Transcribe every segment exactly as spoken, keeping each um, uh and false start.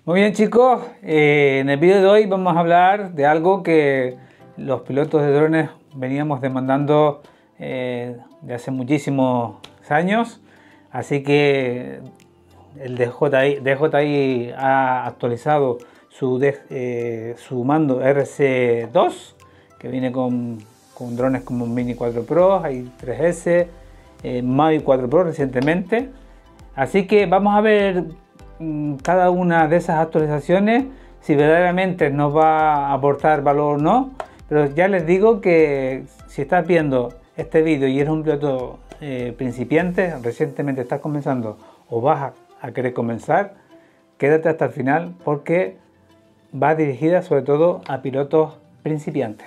Muy bien, chicos, eh, en el vídeo de hoy vamos a hablar de algo que los pilotos de drones veníamos demandando eh, de hace muchísimos años, así que el D J I, D J I ha actualizado su, eh, su mando R C dos, que viene con, con drones como Mini cuatro Pro, hay tres S, eh, Mavic cuatro Pro recientemente, así que vamos a ver cada una de esas actualizaciones, si verdaderamente nos va a aportar valor o no. Pero ya les digo que si estás viendo este vídeo y eres un piloto eh, principiante, recientemente estás comenzando o vas a, a querer comenzar, quédate hasta el final porque va dirigida sobre todo a pilotos principiantes.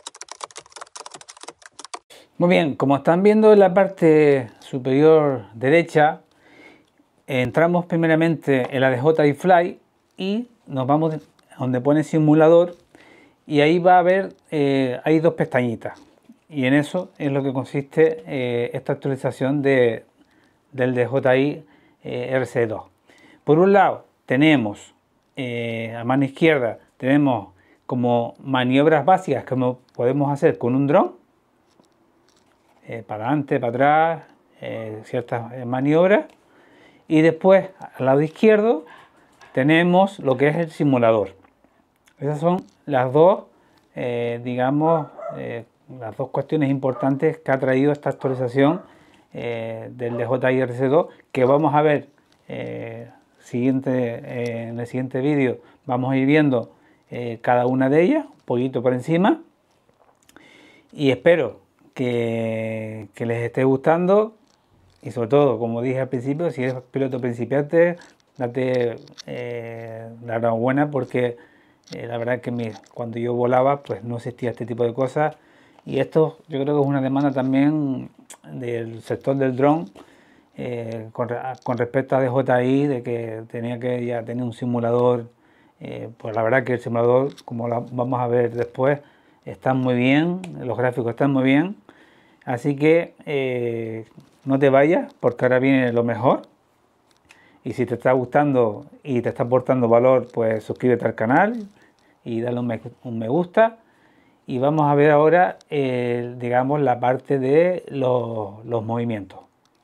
Muy bien, como están viendo en la parte superior derecha, entramos primeramente en la D J I Fly y nos vamos a donde pone simulador, y ahí va a haber, eh, hay dos pestañitas, y en eso es lo que consiste eh, esta actualización de, del D J I eh, R C dos. Por un lado tenemos eh, a mano izquierda tenemos como maniobras básicas que podemos hacer con un dron, eh, para adelante, para atrás, eh, ciertas maniobras. Y después al lado izquierdo tenemos lo que es el simulador. Esas son las dos, eh, digamos, eh, las dos cuestiones importantes que ha traído esta actualización eh, del D J I R C dos, que vamos a ver eh, siguiente, eh, en el siguiente vídeo. Vamos a ir viendo eh, cada una de ellas, un poquito por encima. Y espero que, que les esté gustando. Y sobre todo, como dije al principio, si eres piloto principiante, date eh, la enhorabuena, porque eh, la verdad que mi, cuando yo volaba pues no existía este tipo de cosas, y esto yo creo que es una demanda también del sector del dron eh, con, con respecto a D J I, de que tenía que ya tener un simulador. Eh, pues la verdad que el simulador, como lo vamos a ver después, está muy bien, los gráficos están muy bien, así que eh, no te vayas, porque ahora viene lo mejor. Y si te está gustando y te está aportando valor, pues suscríbete al canal y dale un me, un me gusta. Y vamos a ver ahora, eh, digamos, la parte de los, los movimientos.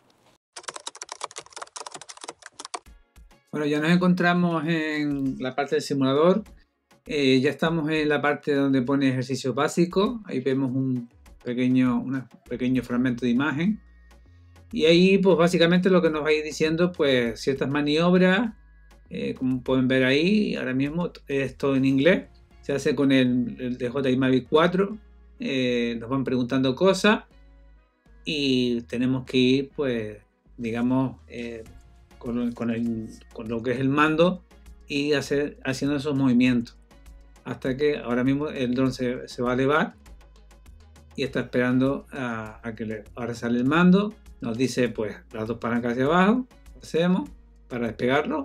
Bueno, ya nos encontramos en la parte del simulador. Eh, ya estamos en la parte donde pone ejercicio básico. Ahí vemos un pequeño, un pequeño fragmento de imagen. Y ahí pues básicamente lo que nos va a ir diciendo pues ciertas maniobras, eh, como pueden ver ahí, ahora mismo es todo en inglés, se hace con el, el D J I Mavic cuatro, eh, nos van preguntando cosas y tenemos que ir pues digamos eh, con, con, el, con lo que es el mando y hacer, haciendo esos movimientos hasta que ahora mismo el dron se, se va a elevar y está esperando a, a que le, ahora sale el mando. Nos dice pues las dos palancas hacia abajo, hacemos para despegarlo,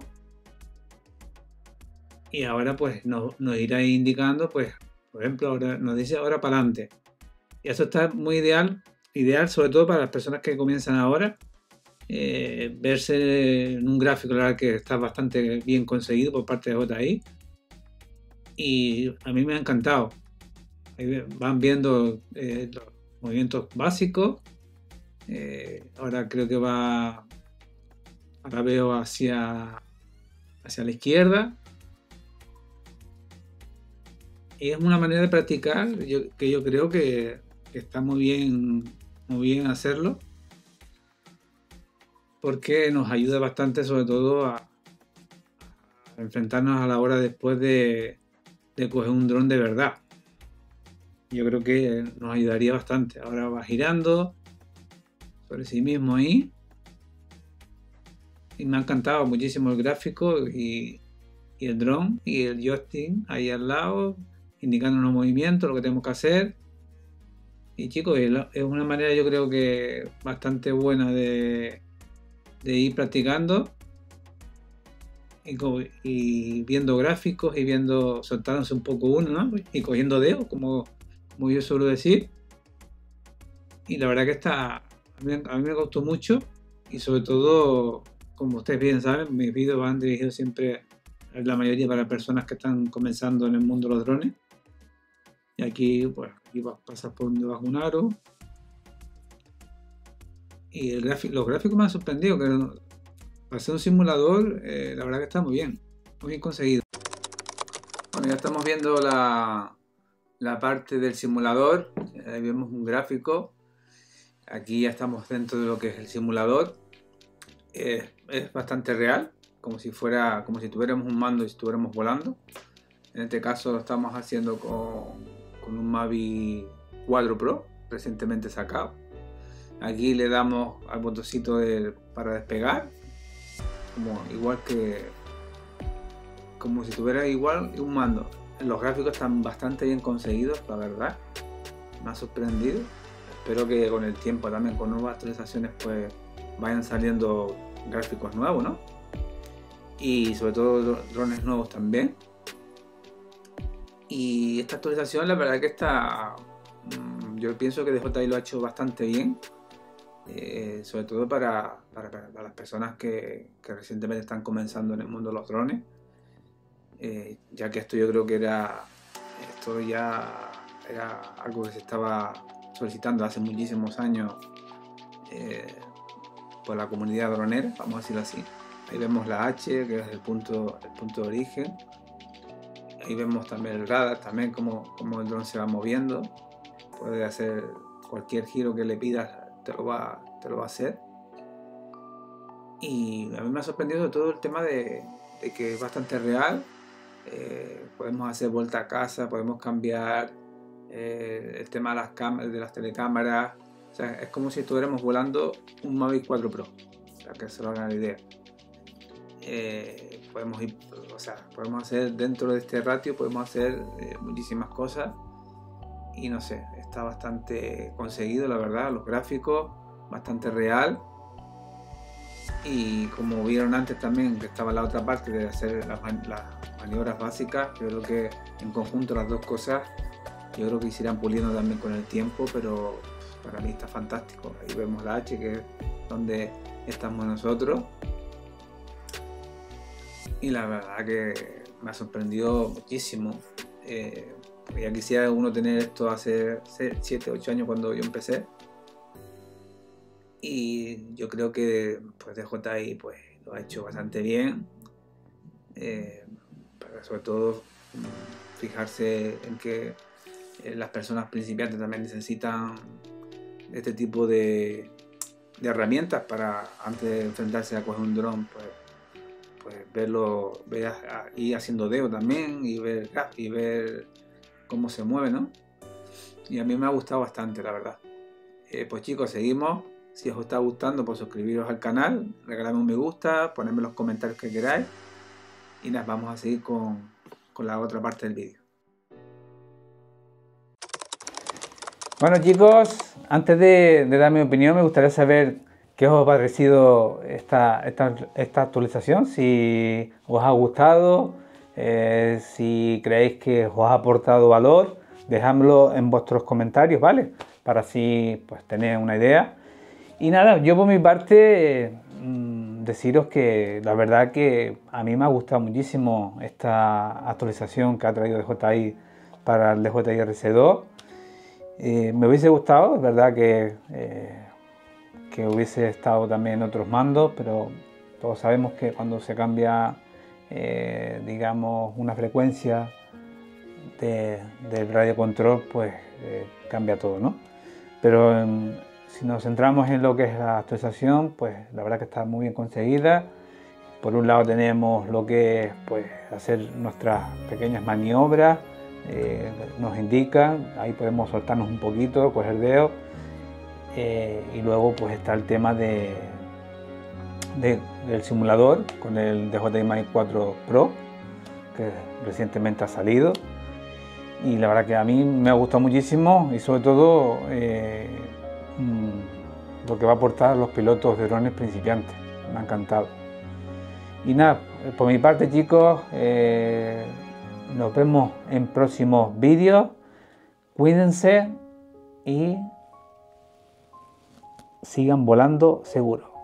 y ahora pues nos, nos irá indicando pues, por ejemplo, ahora nos dice ahora para adelante, y eso está muy ideal, ideal sobre todo para las personas que comienzan ahora, eh, verse en un gráfico, la verdad que está bastante bien conseguido por parte de J I, y a mí me ha encantado. Ahí van viendo eh, los movimientos básicos. Eh, ahora creo que va, ahora veo hacia, hacia la izquierda, y es una manera de practicar yo, que yo creo que, que está muy bien, muy bien hacerlo, porque nos ayuda bastante sobre todo a, a enfrentarnos a la hora después de, de coger un dron de verdad. Yo creo que nos ayudaría bastante. Ahora va girando sobre sí mismo ahí, y me ha encantado muchísimo el gráfico y, y el dron y el joystick ahí al lado indicando los movimientos, lo que tenemos que hacer. Y chicos, es una manera yo creo que bastante buena de, de ir practicando y, y viendo gráficos y viendo, soltándose un poco uno, ¿no? Y cogiendo dedos, como, como yo suelo decir. Y la verdad que está, a mí, a mí me gustó mucho, y sobre todo, como ustedes bien saben, mis vídeos van dirigidos siempre es la mayoría para personas que están comenzando en el mundo de los drones. Y aquí, pues, aquí pasas por donde vas un aro. Y el gráfico, los gráficos me han sorprendido, que para ser un simulador, eh, la verdad que está muy bien, muy bien conseguido. Bueno, ya estamos viendo la, la parte del simulador. Ahí vemos un gráfico. Aquí ya estamos dentro de lo que es el simulador. Eh, es bastante real, como si fuera, como si tuviéramos un mando y estuviéramos volando. En este caso lo estamos haciendo con, con un Mavic cuatro Pro recientemente sacado. Aquí le damos al botoncito de, para despegar, como igual que como si tuviera igual un mando. Los gráficos están bastante bien conseguidos, la verdad. Me ha sorprendido. Espero que con el tiempo también, con nuevas actualizaciones, pues vayan saliendo gráficos nuevos, ¿no? Y sobre todo drones nuevos también. Y esta actualización, la verdad que está, yo pienso que D J I lo ha hecho bastante bien. Eh, sobre todo para, para, para las personas que, que recientemente están comenzando en el mundo de los drones, eh, ya que esto yo creo que era esto ya era algo que se estaba solicitando hace muchísimos años eh, por la comunidad dronera, vamos a decirlo así. Ahí vemos la H, que es el punto, el punto de origen. Ahí vemos también el radar, también cómo, cómo el dron se va moviendo. Puede hacer cualquier giro que le pidas, te lo va, te lo va a hacer. Y a mí me ha sorprendido todo el tema de, de que es bastante real. Eh, podemos hacer vuelta a casa, podemos cambiar eh, el tema de las cámaras, de las telecámaras. O sea, es como si estuviéramos volando un Mavic cuatro Pro, para que se lo hagan la idea. Eh, podemos ir, o sea, podemos hacer dentro de este ratio, podemos hacer eh, muchísimas cosas. Y no sé, está bastante conseguido, la verdad, los gráficos, bastante real. Y como vieron antes también, que estaba la otra parte de hacer las, las maniobras básicas, yo creo que en conjunto las dos cosas, yo creo que se irán puliendo también con el tiempo, pero para mí está fantástico. Ahí vemos la H, que es donde estamos nosotros. Y la verdad que me ha sorprendido muchísimo. Eh, Ya quisiera uno tener esto hace siete, ocho años cuando yo empecé. Y yo creo que pues D J I pues, lo ha hecho bastante bien. Eh, pero sobre todo fijarse en que eh, las personas principiantes también necesitan este tipo de, de herramientas para, antes de enfrentarse a coger un dron, pues, pues verlo, ver, ir haciendo deo también y ver, y ver cómo se mueve, ¿no? Y a mí me ha gustado bastante, la verdad. Eh, pues chicos, seguimos. Si os está gustando, pues suscribiros al canal, regaladme un me gusta, ponedme los comentarios que queráis y nos vamos a seguir con, con la otra parte del vídeo. Bueno chicos, antes de, de dar mi opinión, me gustaría saber qué os ha parecido esta, esta, esta actualización, si os ha gustado, eh, si creéis que os ha aportado valor, dejadmelo en vuestros comentarios, ¿vale? Para así pues tener una idea. Y nada, yo por mi parte mmm, deciros que la verdad que a mí me ha gustado muchísimo esta actualización que ha traído D J I para el D J I R C dos. Eh, me hubiese gustado, es verdad que, eh, que hubiese estado también en otros mandos, pero todos sabemos que cuando se cambia, eh, digamos, una frecuencia de, del radio control, pues eh, cambia todo, ¿no? Pero eh, si nos centramos en lo que es la actualización, pues la verdad que está muy bien conseguida. Por un lado tenemos lo que es pues, hacer nuestras pequeñas maniobras, eh, nos indica, ahí podemos soltarnos un poquito, coger dedos, eh, y luego pues está el tema de, de, del simulador con el D J I Mavic cuatro Pro, que recientemente ha salido. Y la verdad que a mí me ha gustado muchísimo y sobre todo eh, lo que va a aportar a los pilotos de drones principiantes. Me ha encantado. Y nada, por mi parte chicos, eh, nos vemos en próximos vídeos. Cuídense y sigan volando seguro.